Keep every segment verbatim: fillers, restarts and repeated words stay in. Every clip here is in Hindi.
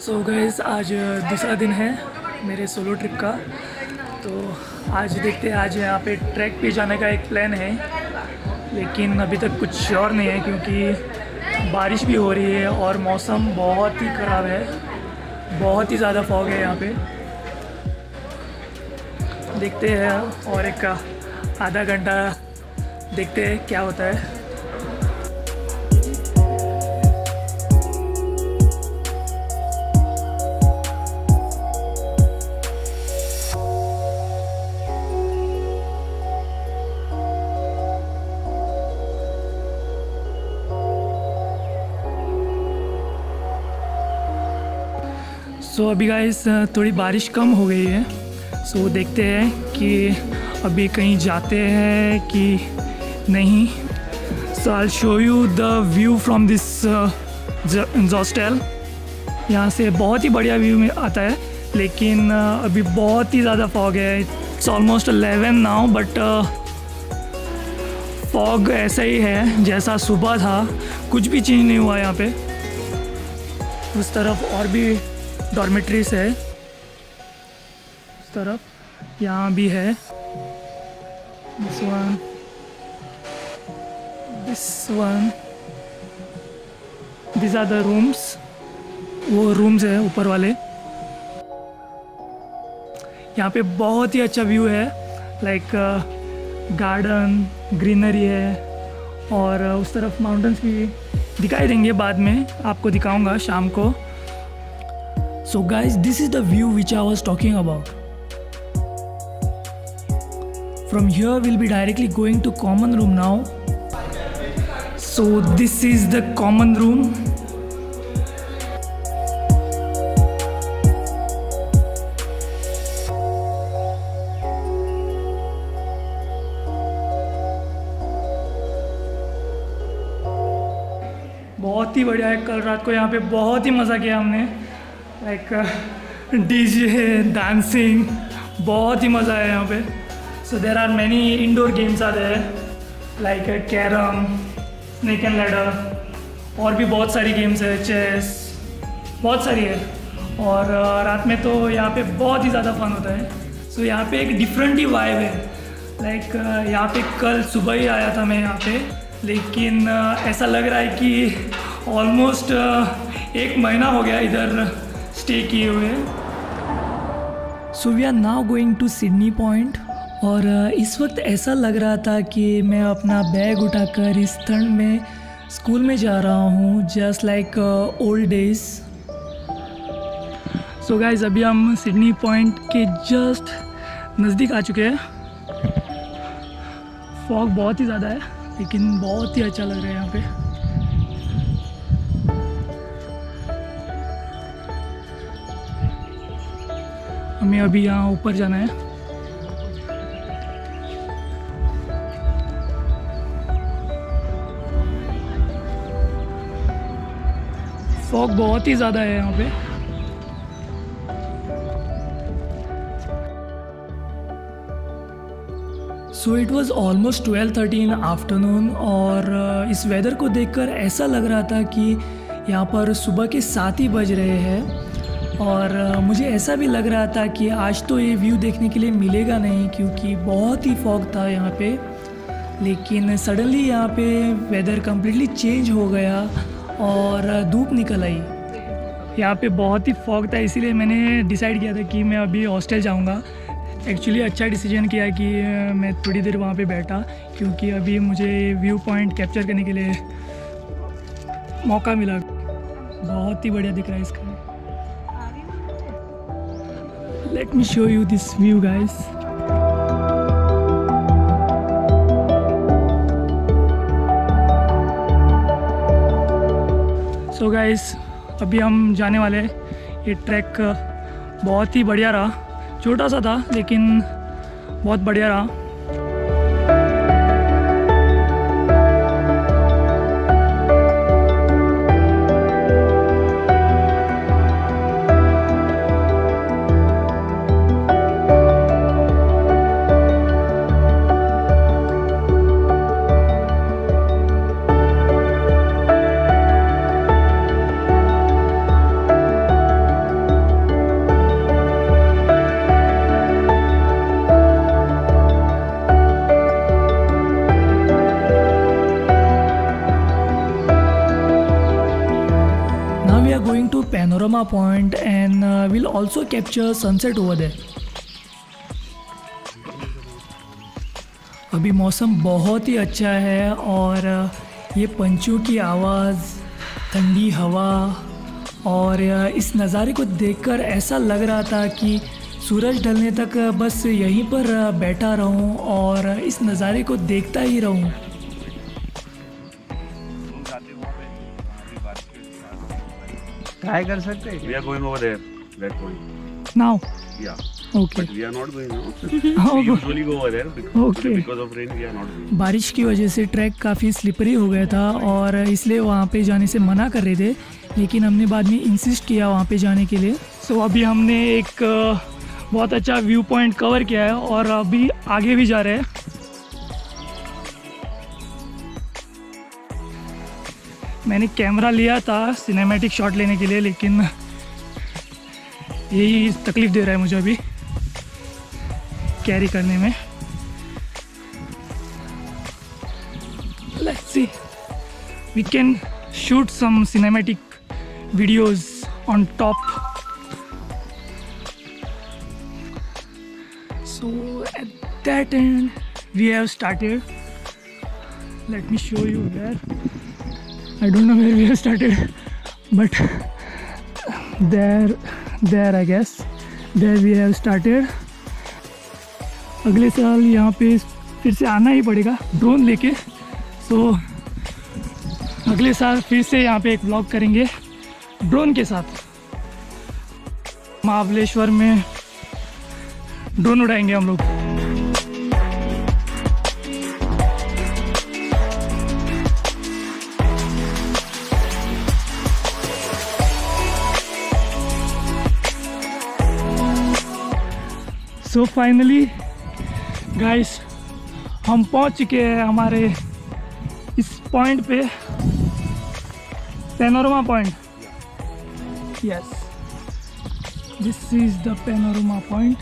सो गाइस आज दूसरा दिन है मेरे सोलो ट्रिप का। तो आज देखते हैं, आज यहाँ पे ट्रैक पे जाने का एक प्लान है, लेकिन अभी तक कुछ श्योर नहीं है क्योंकि बारिश भी हो रही है और मौसम बहुत ही ख़राब है, बहुत ही ज़्यादा फॉग है यहाँ पे। देखते हैं और एक आधा घंटा देखते हैं क्या होता है। सो so, अभी गाइस थोड़ी बारिश कम हो गई है। सो so, देखते हैं कि अभी कहीं जाते हैं कि नहीं। So I show you the view from this hostel. यहाँ से बहुत ही बढ़िया व्यू में आता है, लेकिन uh, अभी बहुत ही ज़्यादा फॉग है। It's almost eleven now, but fog ऐसा ही है जैसा सुबह था, कुछ भी चेंज नहीं हुआ यहाँ पे। उस तरफ और भी डॉर्मेट्रीज है, उस तरफ यहाँ भी है। This one, this one, this are the rooms. वो रूम्स है ऊपर वाले। यहाँ पे बहुत ही अच्छा व्यू है, लाइक गार्डन, ग्रीनरी है, और उस तरफ माउंटेन्स भी दिखाई देंगे, बाद में आपको दिखाऊंगा शाम को। So guys, this is the view which I was talking about. From here we'll be directly going to common room now. So this is the common room. बहुत ही बढ़िया है। कल रात को यहाँ पे बहुत ही मज़ा किया हमने, लाइक डीजे, डांसिंग, बहुत ही मज़ा आया यहाँ पे। So there are many indoor games are there, like carrom, snake and ladder, और भी बहुत सारी गेम्स है, चेस, बहुत सारी है। और uh, रात में तो यहाँ पे बहुत ही ज़्यादा फन होता है। सो so, यहाँ पे एक डिफरेंट ही वाइब है। लाइक uh, यहाँ पे कल सुबह ही आया था मैं यहाँ पे, लेकिन uh, ऐसा लग रहा है कि ऑलमोस्ट uh, एक महीना हो गया इधर स्टे किए हुए। So we are now going to Sydney point, और इस वक्त ऐसा लग रहा था कि मैं अपना बैग उठाकर इस ठंड में स्कूल में जा रहा हूँ, just like old days. So guys, अभी हम सिडनी पॉइंट के जस्ट नज़दीक आ चुके हैं। फॉग बहुत ही ज़्यादा है, लेकिन बहुत ही अच्छा लग रहा है यहाँ पे। हमें अभी यहाँ ऊपर जाना है। फॉग बहुत ही ज़्यादा है यहाँ पे। So it was almost twelve thirty in afternoon, और इस वेदर को देखकर ऐसा लग रहा था कि यहाँ पर सुबह के सात ही बज रहे हैं। और मुझे ऐसा भी लग रहा था कि आज तो ये व्यू देखने के लिए मिलेगा नहीं, क्योंकि बहुत ही फॉग था यहाँ पे। लेकिन सडनली यहाँ पे वेदर कम्प्लीटली चेंज हो गया और धूप निकल आई। यहाँ पे बहुत ही फॉग था, इसीलिए मैंने डिसाइड किया था कि मैं अभी हॉस्टल जाऊँगा। एक्चुअली अच्छा डिसीजन किया कि मैं थोड़ी देर वहाँ पे बैठा, क्योंकि अभी मुझे व्यू पॉइंट कैप्चर करने के लिए मौका मिला। बहुत ही बढ़िया दिख रहा है इसका। Let me show you this view, guys. So guys, अभी हम जाने वाले हैं। ये ट्रैक बहुत ही बढ़िया रहा, छोटा सा था लेकिन बहुत बढ़िया रहा। going to Panorama Point and uh, we'll also capture sunset over there. अभी मौसम बहुत ही अच्छा है और ये पंछियों की आवाज़, ठंडी हवा और इस नज़ारे को देखकर ऐसा लग रहा था कि सूरज ढलने तक बस यहीं पर बैठा रहूं और इस नज़ारे को देखता ही रहूं। ट्राई कर सकते हैं। We are going over there. That point. Now. Yeah. Okay. But we are not going now. We usually go over there because, okay. because of rain we are not going. बारिश की वजह से ट्रैक काफ़ी स्लिपरी हो गया था और इसलिए वहाँ पे जाने से मना कर रहे थे, लेकिन हमने बाद में इंसिस्ट किया वहाँ पे जाने के लिए। सो so, अभी हमने एक बहुत अच्छा व्यू पॉइंट कवर किया है और अभी आगे भी जा रहे हैं। मैंने कैमरा लिया था सिनेमैटिक शॉट लेने के लिए, लेकिन यही तकलीफ़ दे रहा है मुझे अभी कैरी करने में। Let's see, we can shoot some cinematic videos on top. So at that end we have started. Let me show you where. I don't know where we have started, but there, there I guess, there we have started. अगले साल यहाँ पे फिर से आना ही पड़ेगा ड्रोन लेके। सो so, अगले साल फिर से यहाँ पे एक व्लॉग करेंगे ड्रोन के साथ। महाबलेश्वर में ड्रोन उड़ाएंगे हम लोग। सो फाइनली गाइस, हम पहुंच चुके हैं हमारे इस पॉइंट पे, panorama point. Yes, this is the panorama point.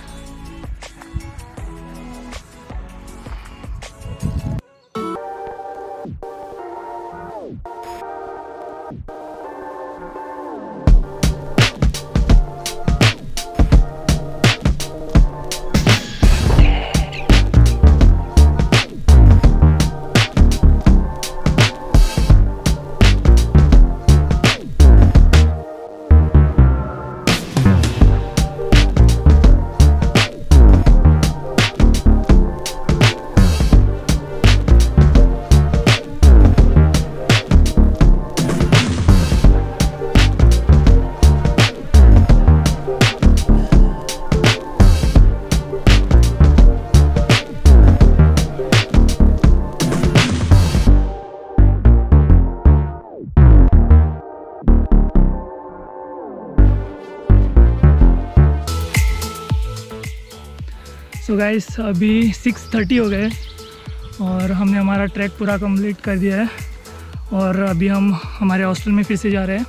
So guys, अभी सिक्स थर्टी हो गए और हमने हमारा ट्रैक पूरा कंप्लीट कर दिया है और अभी हम हमारे हॉस्टल में फिर से जा रहे हैं।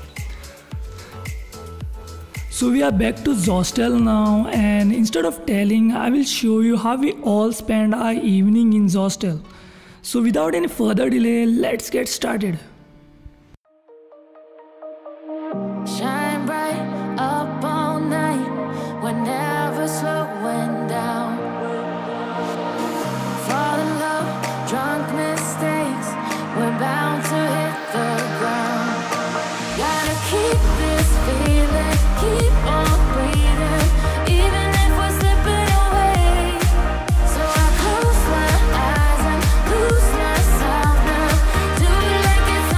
So we are back to hostel now and instead of telling I will show you how we all spend our evening in hostel. So without any further delay, let's get started. Shine bright up all night, we're never slowing down. Fall in love, drunk mistakes, we're bound to hit the ground. Gotta keep this feeling, keep on breathing, even if we're slipping away. So I close my eyes and lose myself now, do it like it's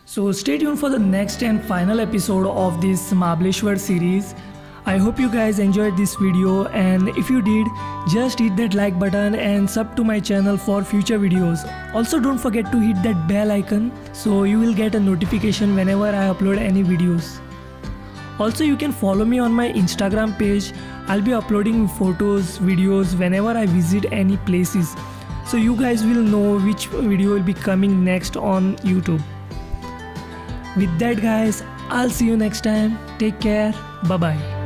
So stay tuned for the next and final episode of this Mahabaleshwar series. I hope you guys enjoyed this video, and if you did, just hit that like button and sub to my channel for future videos. Also don't forget to hit that bell icon so you will get a notification whenever I upload any videos. Also you can follow me on my Instagram page. I'll be uploading photos, videos whenever I visit any places, so you guys will know which video will be coming next on YouTube. With that guys, I'll see you next time. Take care. Bye bye.